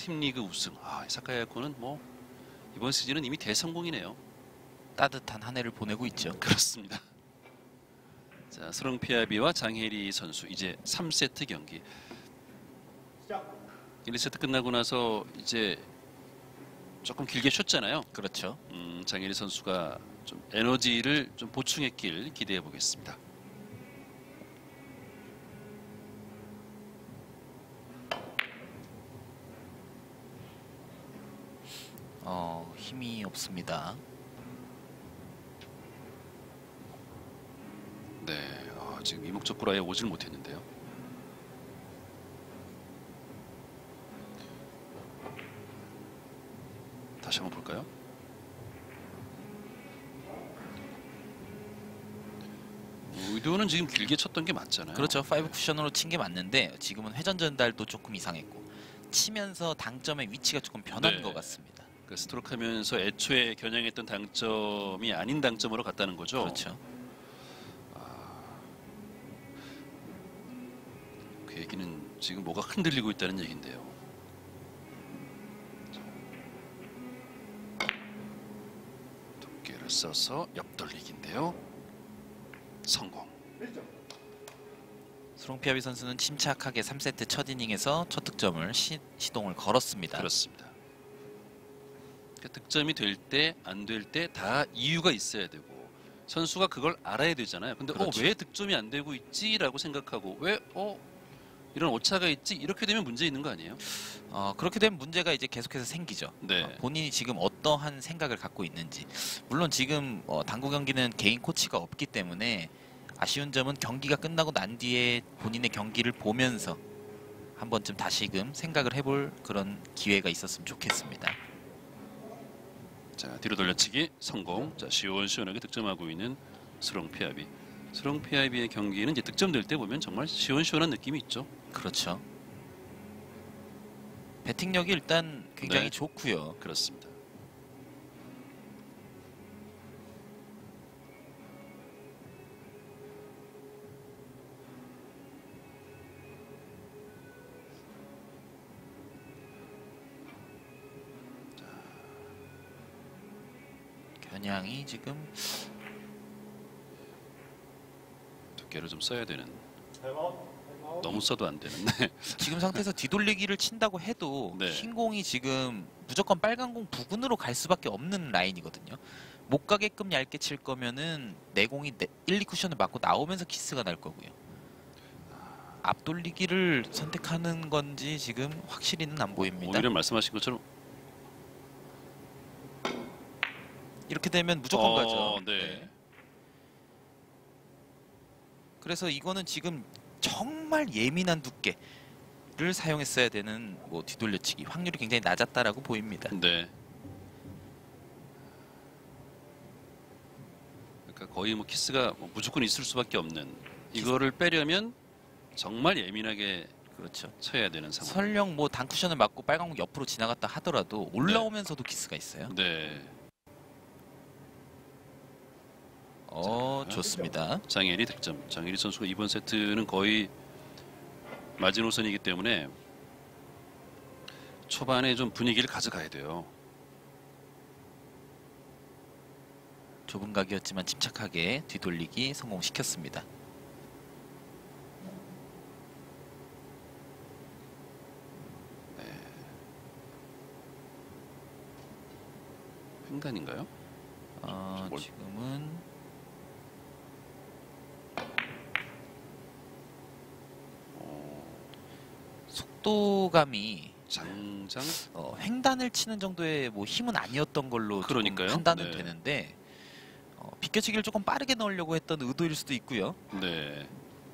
팀 리그 우승. 이사카야코는 뭐 이번 시즌은 이미 대성공이네요. 따뜻한 한 해를 보내고 있죠. 그렇습니다. 자, 스롱피아비와 장혜리 선수 이제 3세트 경기. 1세트 끝나고 나서 이제 조금 길게 쉬었잖아요. 그렇죠. 장혜리 선수가 좀 에너지를 좀 보충했길 기대해 보겠습니다. 힘이 없습니다. 네, 지금 이목적구로 아예 오질 못했는데요. 다시 한번 볼까요? 의도는 지금 길게 쳤던 게 맞잖아요. 그렇죠. 5 쿠션으로 친 게 맞는데 지금은 회전 전달도 조금 이상했고 치면서 당점의 위치가 조금 변한 네. 것 같습니다. 그 스트로크 하면서 애초에 겨냥했던 당점이 아닌 당점으로 갔다는 거죠. 그렇죠. 그 얘기는 지금 뭐가 흔들리고 있다는 얘기인데요. 두께를 써서 옆돌리기인데요. 성공. 스롱피아비 선수는 침착하게 3세트 첫 이닝에서 첫 득점을 시동을 걸었습니다. 그렇습니다. 그러니까 득점이 될 때 안 될 때 다 이유가 있어야 되고 선수가 그걸 알아야 되잖아요. 근데 그렇죠. 왜 득점이 안 되고 있지라고 생각하고 왜 이런 오차가 있지 이렇게 되면 문제 있는 거 아니에요? 그렇게 되면 문제가 이제 계속해서 생기죠. 네. 본인이 지금 어떠한 생각을 갖고 있는지. 물론 지금 당구 경기는 개인 코치가 없기 때문에 아쉬운 점은 경기가 끝나고 난 뒤에 본인의 경기를 보면서 한 번쯤 다시금 생각을 해볼 그런 기회가 있었으면 좋겠습니다. 자, 뒤로 돌려치기 성공. 자, 시원시원하게 득점하고 있는 스롱피아비. 스롱피아비의 경기는 이제 득점될 때 보면 정말 시원시원한 느낌이 있죠. 그렇죠. 배팅력이 일단 굉장히 네. 좋고요. 그렇습니다. 겨냥이 지금 두께를 좀 써야 되는. 너무 써도 안 되는. 네. 지금 상태에서 뒤돌리기를 친다고 해도 네. 흰 공이 지금 무조건 빨간 공 부근으로 갈 수밖에 없는 라인이거든요. 못 가게끔 얇게 칠 거면은 내 공이 1, 2쿠션을 맞고 나오면서 키스가 날 거고요. 앞돌리기를 선택하는 건지 지금 확실히는 안 보입니다. 오히려 말씀하신 것처럼 이렇게 되면 무조건 가죠. 네. 그래서 이거는 지금 정말 예민한 두께를 사용했어야 되는 뒤돌려치기 확률이 굉장히 낮았다라고 보입니다. 네. 그러니까 거의 뭐 키스가 무조건 있을 수밖에 없는. 이거를 빼려면 정말 예민하게 그렇죠. 쳐야 되는 상황. 설령 단쿠션을 맞고 빨간 공 옆으로 지나갔다 하더라도 올라오면서도 키스가 있어요. 네. 좋습니다. 장혜리 득점. 장혜리 선수가 이번 세트는 거의 마지노선이기 때문에 초반에 좀 분위기를 가져가야 돼요. 좁은 각이었지만 침착하게 뒤돌리기 성공시켰습니다. 횡단인가요? 지금은 속도감이 장장 횡단을 치는 정도의 힘은 아니었던 걸로 조금 그러니까요. 판단은 네. 되는데 비껴치기를 조금 빠르게 넣으려고 했던 의도일 수도 있고요. 네.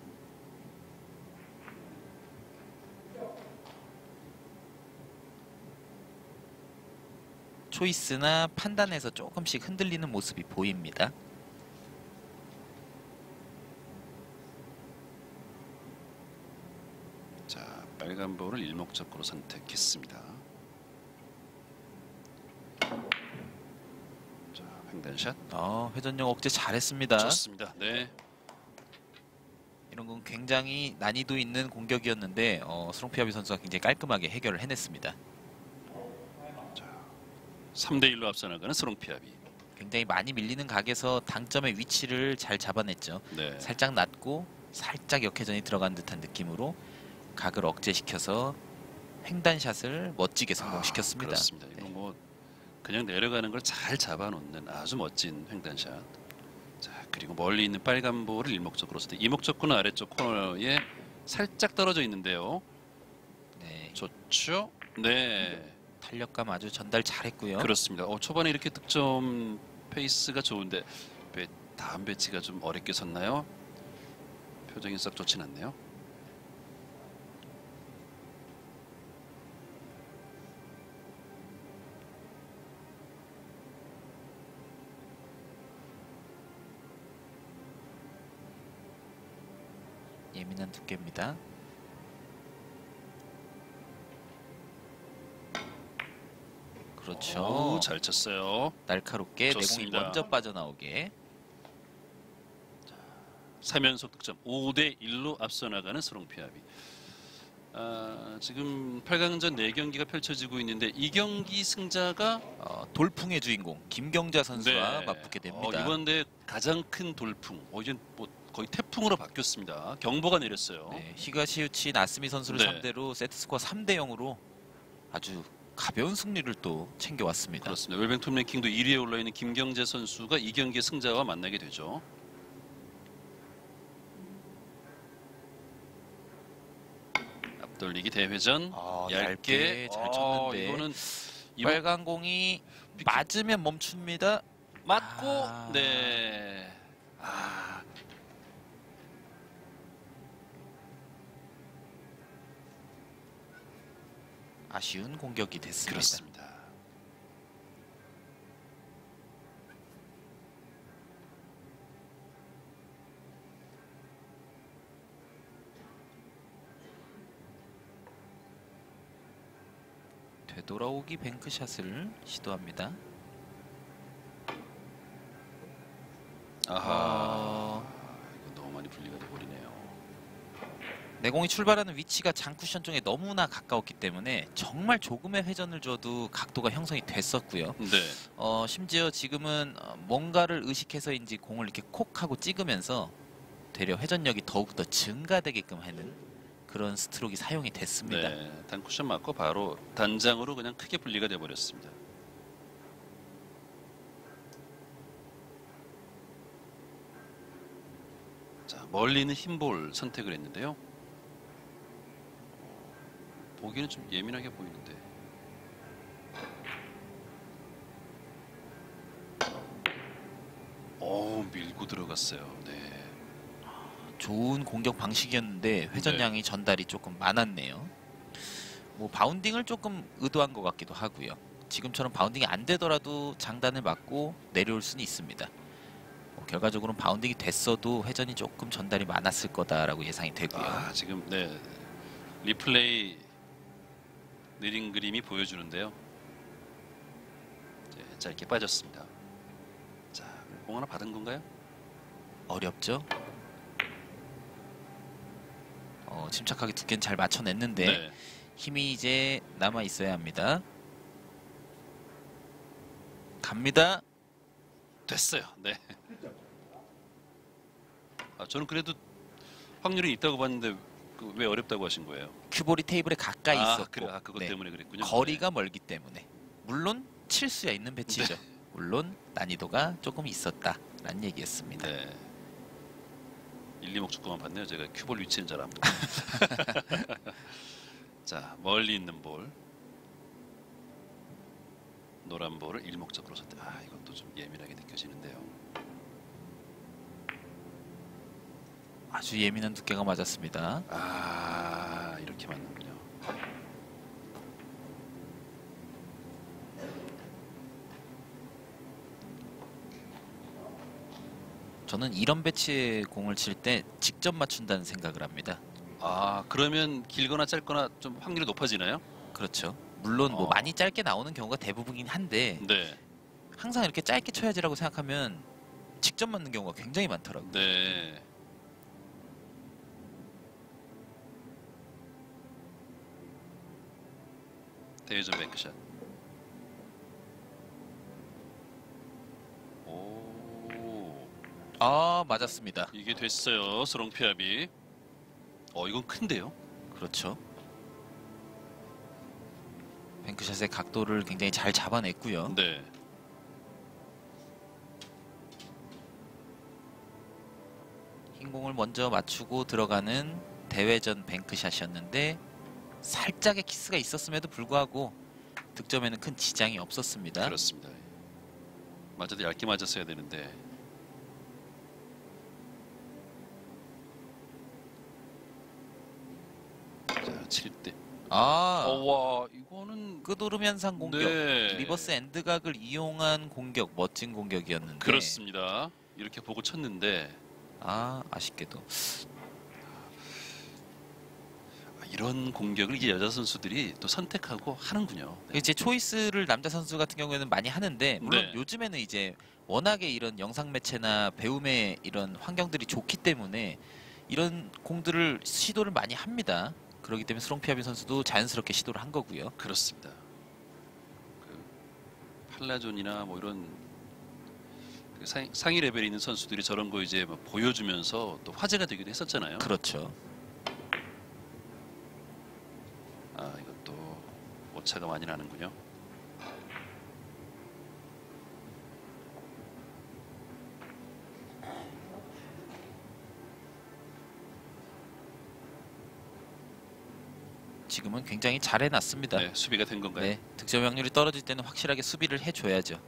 초이스나 판단에서 조금씩 흔들리는 모습이 보입니다. 자, 빨간 볼을 일목적으로 선택했습니다. 자, 횡단샷. 회전력 억제 잘했습니다. 좋습니다. 네. 이런 건 굉장히 난이도 있는 공격이었는데 스롱피아비 선수가 굉장히 깔끔하게 해결을 해냈습니다. 3대 1로 앞서 나가는 스롱피아비. 굉장히 많이 밀리는 각에서 당점의 위치를 잘 잡아냈죠. 네. 살짝 낮고 살짝 역회전이 들어간 듯한 느낌으로 각을 억제시켜서 횡단샷을 멋지게 성공시켰습니다. 그렇습니다. 이거 네. 뭐 그냥 내려가는 걸 잘 잡아놓는 아주 멋진 횡단샷. 자, 그리고 멀리 있는 빨간 볼을 일목적으로 쏘되 이목적구는 아래쪽 코너에 살짝 떨어져 있는데요. 네. 좋죠? 네. 탄력감 아주 전달 잘했고요. 그렇습니다. 초반에 이렇게 득점 페이스가 좋은데 다음 배치가 좀 어렵게 섰나요? 표정이 썩 좋진 않네요. 예민한 두께입니다. 그렇죠. 잘 쳤어요. 날카롭게 내공이 좋습니다. 먼저 빠져나오게. 3연속 득점 5대 1로 앞서 나가는 스롱피아비. 지금 8강전 4경기가 펼쳐지고 있는데 이 경기 승자가 돌풍의 주인공 김경자 선수와 네. 맞붙게 됩니다. 이번 대회 가장 큰 돌풍. 이제 뭐 거의 태풍으로 바뀌었습니다. 경보가 내렸어요. 네, 히가시우치 나스미 선수를 네. 상대로 세트 스코어 3대 0으로 아주 가벼운 승리를 또 챙겨왔습니다. 그렇습니다. 웰뱅턴 랭킹도 1위에 올라 있는 김경재 선수가 이 경기의 승자와 만나게 되죠. 앞돌리기 대회전 얇게 잘 쳤는데 이거는 빨간 공이 맞으면 멈춥니다. 맞고 아. 네. 아쉬운 공격이 됐습니다. 그렇습니다. 되돌아오기 뱅크샷을 시도합니다. 아하. 이거 너무 많이 분리가 돼 버리네요. 내공이 출발하는 위치가 장쿠션 쪽에 너무나 가까웠기 때문에 정말 조금의 회전을 줘도 각도가 형성이 됐었고요. 네. 심지어 지금은 뭔가를 의식해서인지 공을 이렇게 콕 하고 찍으면서 되려 회전력이 더욱더 증가되게끔 하는 그런 스트로크가 사용이 됐습니다. 네. 단쿠션 맞고 바로 단장으로 그냥 크게 분리가 돼 버렸습니다. 자, 멀리 있는 흰볼 선택을 했는데요. 보기는 좀 예민하게 보이는데. 밀고 들어갔어요. 네. 좋은 공격 방식이었는데 회전량이 전달이 조금 많았네요. 뭐 바운딩을 조금 의도한 것 같기도 하고요. 지금처럼 바운딩이 안 되더라도 장단을 맞고 내려올 수는 있습니다. 결과적으로는 바운딩이 됐어도 회전이 조금 전달이 많았을 거다라고 예상이 되고요. 지금 네. 리플레이 느린 그림이 보여주는데요. 네, 짧게 빠졌습니다. 자, 공 하나 받은 건가요? 어렵죠? 침착하게 두께는 잘 맞춰냈는데 네. 힘이 이제 남아 있어야 합니다. 갑니다. 됐어요. 네. 저는 그래도 확률이 있다고 봤는데 왜 어렵다고 하신 거예요? 큐볼이 테이블에 가까이 있었고 그래, 그것 네, 때문에 그랬군요. 거리가 멀기 때문에 물론 칠 수야 있는 배치죠. 물론 난이도가 조금 있었다라는 얘기였습니다. 네. 1, 2목 축구만 봤네요. 제가 큐볼 위치는 잘 안 보고. 자, 멀리 있는 볼. 노란 볼을 일목적으로 선택. 이것도 좀 예민하게 느껴지는데요. 아주 예민한 두께가 맞았습니다. 이렇게 맞는군요. 저는 이런 배치의 공을 칠 때 직접 맞춘다는 생각을 합니다. 그러면 길거나 짧거나 좀 확률이 높아지나요? 그렇죠. 물론 뭐 많이 짧게 나오는 경우가 대부분이긴 한데 네. 항상 이렇게 짧게 쳐야지라고 생각하면 직접 맞는 경우가 굉장히 많더라고요. 네. 대회전 뱅크샷. 아, 맞았습니다. 이게 됐어요. 스롱피압이. 이건 큰데요. 그렇죠. 뱅크샷의 각도를 굉장히 잘 잡아냈고요. 네. 흰 공을 먼저 맞추고 들어가는 대회전 뱅크샷이었는데 살짝의 키스가 있었음에도 불구하고 득점에는 큰 지장이 없었습니다. 그렇습니다. 맞아도 얇게 맞았어야 되는데. 자, 7대. 와, 이거는 끄도름 현상 공격, 네. 리버스 엔드각을 이용한 공격, 멋진 공격이었는데 그렇습니다. 이렇게 보고 쳤는데 아쉽게도 이런 공격을 이제 여자 선수들이 또 선택하고 하는군요. 네. 이제 초이스를 남자 선수 같은 경우에는 많이 하는데 물론 네. 요즘에는 이제 워낙에 이런 영상 매체나 배움의 이런 환경들이 좋기 때문에 이런 공들을 시도를 많이 합니다. 그렇기 때문에 스롱피아비 선수도 자연스럽게 시도를 한 거고요. 그렇습니다. 그 팔라존이나 뭐 이런 그 상위 레벨에 있는 선수들이 저런 거 이제 막 보여주면서 또 화제가 되기도 했었잖아요. 그렇죠. 이것도 오차가 많이 나는군요. 지금은 굉장히 잘 해놨습니다. 네, 수비가 된 건가요? 네, 득점 확률이 떨어질 때는 확실하게 수비를 해줘야죠.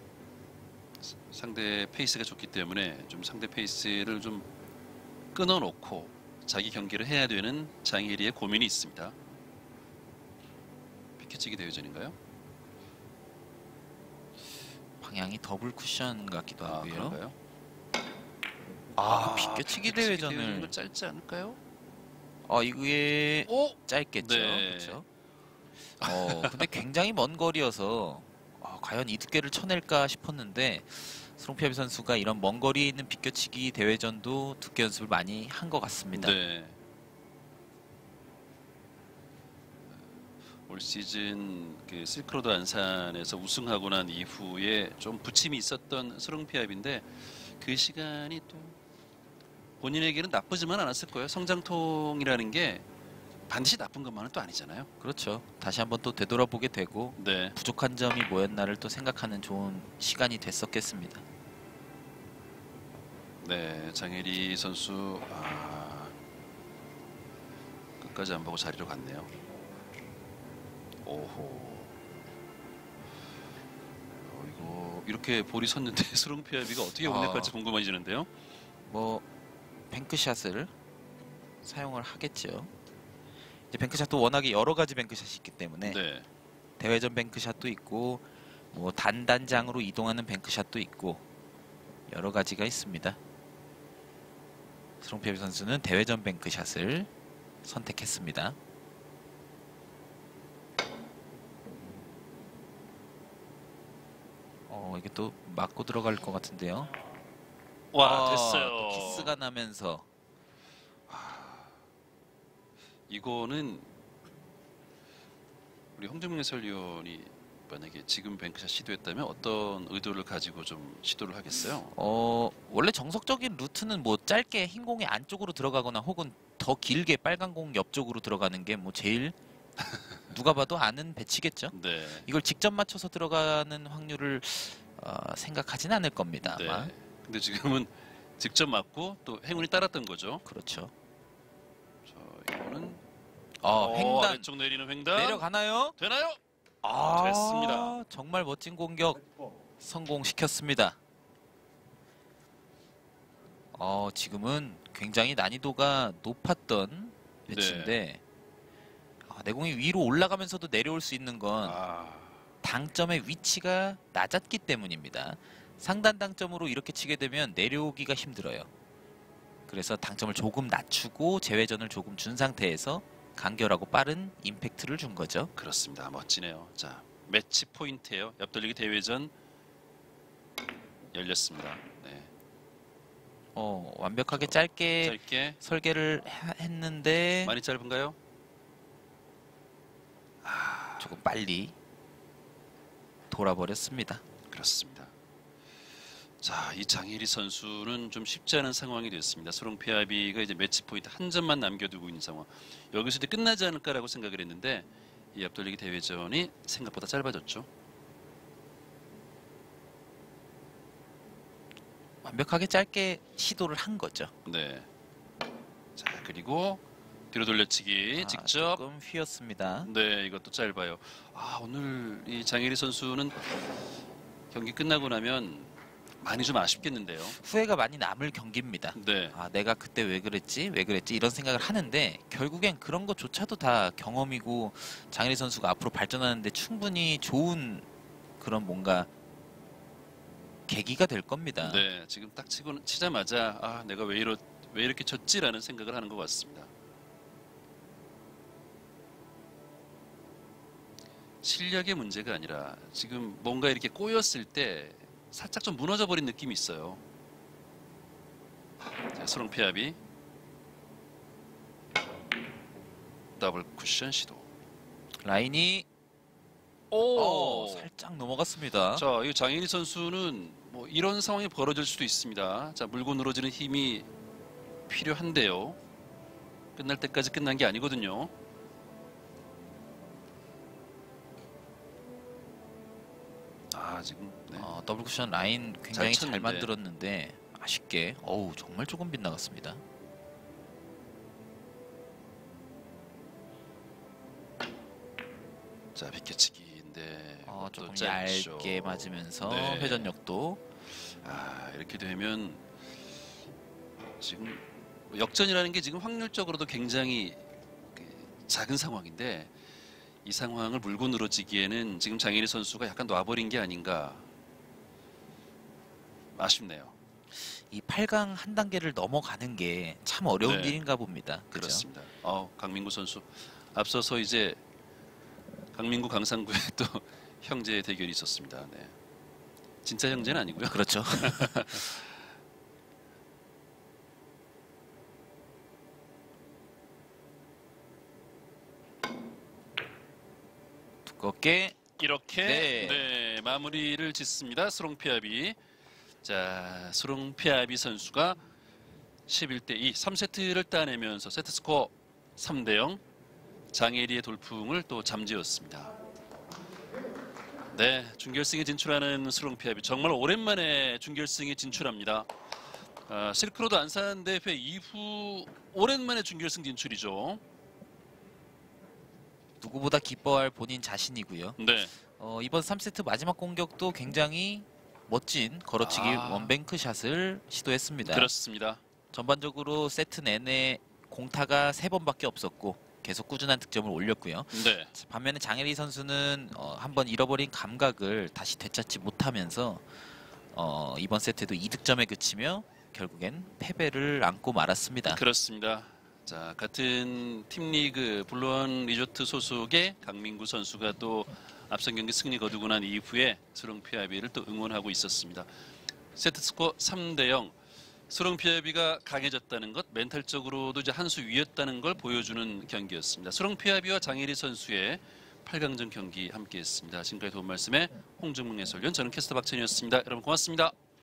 상대 페이스가 좋기 때문에 좀 상대 페이스를 좀 끊어놓고 자기 경기를 해야 되는 장혜리의 고민이 있습니다. 피켓치기 대회전인가요? 방향이 더블 쿠션 같기도 하고요. 그런가요? 비껴치기 대회전도 대회전을 짧지 않을까요? 이게 짧겠죠. 네. 그렇죠. 근데 굉장히 먼 거리여서 과연 이 두께를 쳐낼까 싶었는데 스롱피아비 선수가 이런 먼 거리에 있는 비껴치기 대회전도 두께 연습을 많이 한 것 같습니다. 네. 올 시즌 그 실크로드 안산에서 우승하고 난 이후에 좀 부침이 있었던 스롱피압인데 그 시간이 또 본인에게는 나쁘지만 않았을 거예요. 성장통이라는 게 반드시 나쁜 것만은 또 아니잖아요. 그렇죠. 다시 한번 또 되돌아보게 되고 네. 부족한 점이 뭐였나를 또 생각하는 좋은 시간이 됐었겠습니다. 네, 장혜리 선수 끝까지 안 보고 자리로 갔네요. 오호. 이거 이렇게 볼이 섰는데 스롱피아비가 어떻게 보낼지 궁금해지는데요. 뭐 뱅크샷을 사용을 하겠죠. 이제 뱅크샷도 워낙에 여러 가지 뱅크샷이 있기 때문에 네. 대회전 뱅크샷도 있고 뭐 단단장으로 이동하는 뱅크샷도 있고 여러 가지가 있습니다. 스롱피아비 선수는 대회전 뱅크샷을 선택했습니다. 이게 또 맞고 들어갈 것 같은데요. 와, 됐어요. 또 키스가 나면서 이거는 우리 홍정민 해설위원이 만약에 지금 뱅크샷 시도했다면 어떤 의도를 가지고 좀 시도를 하겠어요? 원래 정석적인 루트는 뭐 짧게 흰 공이 안쪽으로 들어가거나 혹은 더 길게 빨간 공 옆쪽으로 들어가는 게 뭐 제일 누가 봐도 아는 배치겠죠. 네. 이걸 직접 맞춰서 들어가는 확률을 생각하진 않을 겁니다. 아마. 네. 근데 지금은 직접 맞고 또 행운이 따랐던 거죠. 그렇죠. 자, 이거는 횡단 아래쪽 내리는 횡단 내려가나요? 되나요? 됐습니다. 정말 멋진 공격 성공시켰습니다. 지금은 굉장히 난이도가 높았던 배치인데 내공이 위로 올라가면서도 내려올 수 있는 건 당점의 위치가 낮았기 때문입니다. 상단 당점으로 이렇게 치게 되면 내려오기가 힘들어요. 그래서 당점을 조금 낮추고 제외전을 조금 준 상태에서 간결하고 빠른 임팩트를 준 거죠. 그렇습니다. 멋지네요. 자, 매치 포인트예요. 옆돌리기 대회전 열렸습니다. 네. 완벽하게 짧게 짧게 설계를 했는데 많이 짧은가요? 조금 빨리 돌아버렸습니다. 그렇습니다. 자, 이 장혜리 선수는 좀 쉽지 않은 상황이 됐습니다. 스롱피아비가 이제 매치 포인트 한 점만 남겨두고 있는 상황. 여기서 이제 끝나지 않을까라고 생각을 했는데 이 앞돌리기 대회전이 생각보다 짧아졌죠. 완벽하게 짧게 시도를 한 거죠. 네. 자, 그리고 뒤로 돌려치기 직접. 조금 휘었습니다. 네, 이것도 짧아요. 오늘 이 장혜리 선수는 경기 끝나고 나면 많이 좀 아쉽겠는데요. 후회가 많이 남을 경기입니다. 네. 내가 그때 왜 그랬지 이런 생각을 하는데 결국엔 그런 것조차도 다 경험이고 장혜리 선수가 앞으로 발전하는데 충분히 좋은 그런 뭔가 계기가 될 겁니다. 네, 지금 딱 치자마자 내가 왜 이렇게 졌지라는 생각을 하는 것 같습니다. 실력의 문제가 아니라 지금 뭔가 이렇게 꼬였을 때 살짝 좀 무너져 버린 느낌이 있어요. 자, 스롱피아비 더블 쿠션 시도. 라인이 살짝 넘어갔습니다. 자, 이 장혜리 선수는 뭐 이런 상황이 벌어질 수도 있습니다. 자, 물고 늘어지는 힘이 필요한데요. 끝날 때까지 끝난 게 아니거든요. 지금 네. 더블 쿠션 라인 굉장히 잘 쳤는데. 만들었는데 아쉽게 정말 조금 빗나갔습니다. 자, 비켜치기인데 조금 짧죠. 얇게 맞으면서 네. 회전력도 이렇게 되면 지금 역전이라는 게 지금 확률적으로도 굉장히 작은 상황인데 이 상황을 물고 늘어지기에는 지금 장혜리 선수가 약간 놔버린 게 아닌가 아쉽네요. 이 8강 한 단계를 넘어가는 게 참 어려운 네. 일인가 봅니다. 그죠? 그렇습니다. 강민구 선수 앞서서 이제 강민구 강상구의 또 형제 대결이 있었습니다. 네. 진짜 형제는 아니고요. 그렇죠. 두껍게 이렇게 네. 마무리를 짓습니다. 스롱피아비. 자, 스롱피아비 선수가 11대2 3세트를 따내면서 세트스코어 3대0 장혜리의 돌풍을 또 잠재웠습니다. 네, 준결승에 진출하는 스롱피아비 정말 오랜만에 준결승에 진출합니다. 실크로드 안산 대회 이후 오랜만에 준결승 진출이죠. 누구보다 기뻐할 본인 자신이고요. 네. 이번 3세트 마지막 공격도 굉장히 멋진 걸어치기 원뱅크 샷을 시도했습니다. 그렇습니다. 전반적으로 세트 내내 공타가 3번밖에 없었고 계속 꾸준한 득점을 올렸고요. 네. 반면에 장혜리 선수는 한번 잃어버린 감각을 다시 되찾지 못하면서 이번 세트도 2득점에 그치며 결국엔 패배를 안고 말았습니다. 그렇습니다. 자, 같은 팀리그 블루원 리조트 소속의 강민구 선수가 또 앞선 경기 승리 거두고 난 이후에 스롱피아비를 또 응원하고 있었습니다. 세트스코어 3대0. 스롱피아비가 강해졌다는 것, 멘탈적으로도 이제 한 수 위였다는 걸 보여주는 경기였습니다. 스롱피아비와 장혜리 선수의 8강전 경기 함께했습니다. 지금까지 도움 말씀에 홍정문 해설위원, 저는 캐스터 박찬희였습니다. 여러분 고맙습니다.